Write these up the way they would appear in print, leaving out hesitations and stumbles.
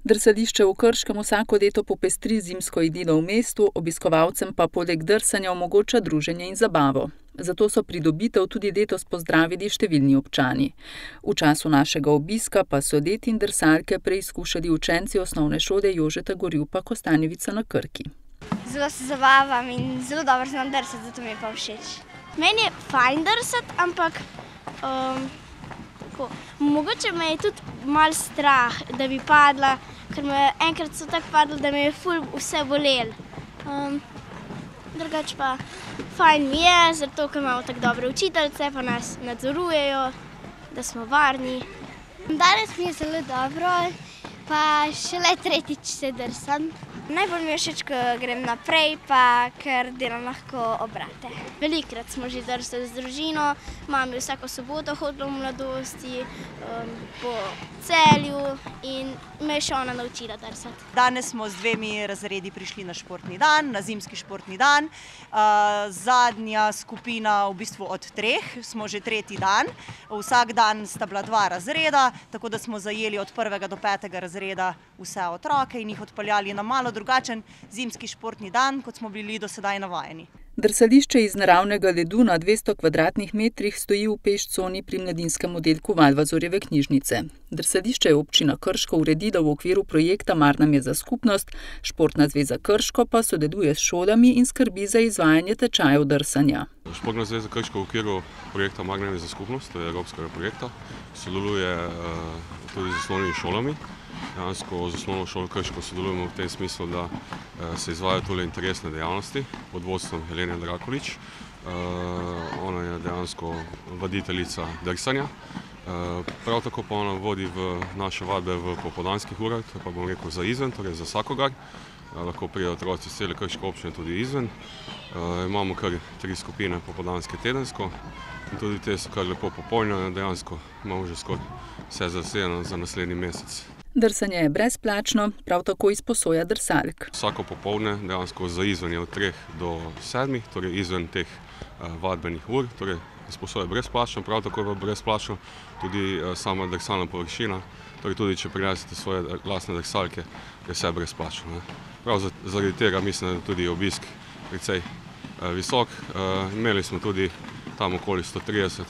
Drsališče v Krškem vsako leto popestri zimsko idilo v mestu, obiskovalcem pa poleg drsanja omogoča druženje in zabavo. Zato so pridobitev tudi letos pozdravili številni občani. V času našega obiska pa so led in drsalke preizkušali učenci osnovne šole Jožeta Gorjupa Kostanjevica na Krki. Zelo se zabavam in zelo dobro znam drsati, zato mi je pa všeč. Meni je fajn drsati, ampak mogoče me je tudi malo strah, da bi padla, ker enkrat so tako padla, da me je ful vse bolelo. Drugače pa fajn mi je, zato ker imamo tako dobre učiteljice, pa nas nadzorujejo, da smo varni. Danes mi je zelo dobro, pa šele tretjič se drsam. Najbolj mi je všeč, ko grem naprej, pa ker delam lahko obrate. Velikokrat smo že drsali z družino, mama je vsako soboto hodila v mladosti po Celju in me je še ona naučila drsati. Danes smo z 2 razredi prišli na športni dan, na zimski športni dan. Zadnja skupina v bistvu od 3, smo že 3. dan. Vsak dan sta bila 2 razreda, tako da smo zajeli od 1. do 5. razreda vse otroke in jih odpeljali na malo drugačen zimski športni dan, kot smo bili do sedaj navajeni. Drsališče iz naravnega ledu na 200 kvadratnih metrih stoji v peš coni pri mladinskem oddelku Valvazorjeve knjižnice. Drsališče je občina Krško uredila v okviru projekta Mar nam je za skupnost, Športna zveza Krško pa sodeluje s šolami in skrbi za izvajanje tečajev drsanja. Športna zveza Krško v okviru projekta Mar nam je za skupnost, to je evropskega projekta, sodeluje tudi z osnovnimi šolami. Dejansko z osnovno šolo Krško sodelujemo v tem smislu, da se izvajajo tole interesne dejavnosti pod vodstvom Helene Drakolič. Ona je dejansko voditeljica drsanja. Prav tako pa ona vodi v naše vadbe v popoldanskih urah, to pa bom rekel za izven, torej za vsakogar. Lahko pridejo otroci iz cele Krške občine tudi izven. Imamo kar 3 skupine popoldanske tedensko in tudi te so kar lepo popolnjene, dejansko imamo že skoraj vse zasedeno za naslednji mesec. Drsanje je brezplačno, prav tako izposoja drsalk. Vsako popoldne dejansko za izven je od 3 do 7, torej izven teh vadbenih ur, torej izposoja brezplačno, prav tako je brezplačno tudi sama drsalna površina, torej tudi če prinesete svoje lastne drsalke, je vse brezplačno. Prav zaradi tega mislim, da je tudi obisk precej visok. Imeli smo tudi tam okoli 130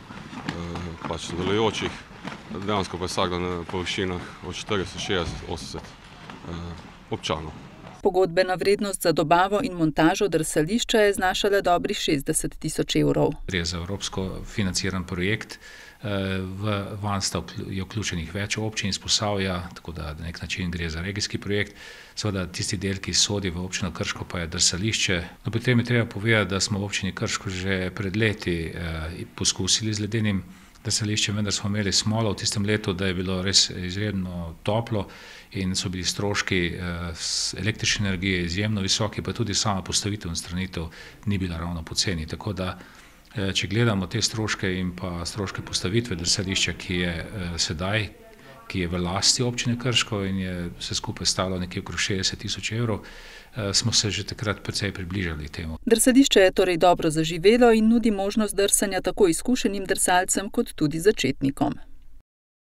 sodelujočih, dejansko pa vsak dan na površinah od 40, 60, 80 občanov. Pogodbena vrednost za dobavo in montažo drsališča je znašala dobrih 60 tisoč evrov. Gre za evropsko financiran projekt, vanj je vključenih več občin iz Posavja, tako da na nek način gre za regijski projekt. Seveda tisti del, ki sodi v občino Krško, pa je drsališče. No, pri tem je treba povedati, da smo v občini Krško že pred leti poskusili z ledenim drsališčem, vendar smo imeli smolo v tistem letu, da je bilo res izredno toplo in so bili stroški električne energije izjemno visoki, pa tudi sama postavitev in odstranitev ni bila ravno poceni. Tako da, če gledamo te stroške in pa stroške postavitve drsališča, ki je sedaj, ki je v lasti občine Krško in je vse skupaj stalo nekje okrog 60 tisoč evrov, smo se že takrat precej približali temu. Drsališče je torej dobro zaživelo in nudi možnost drsanja tako izkušenim drsalcem kot tudi začetnikom.